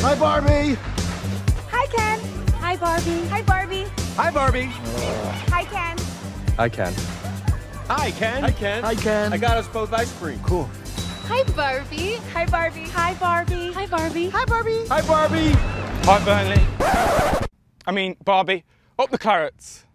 Hi, Barbie. Hi, Ken. Hi, Barbie. Hi, Barbie. Hi, Barbie. Hi, Ken. Hi, Ken. Hi, Ken. Hi, Ken. Hi, Ken. I got us both ice cream. Cool. Hi, Barbie. Hi, Barbie. Hi, Barbie. Hi, Barbie. Hi, Barbie. Hi, Barbie. Hi, Burnley. I mean, Barbie. Up the carrots.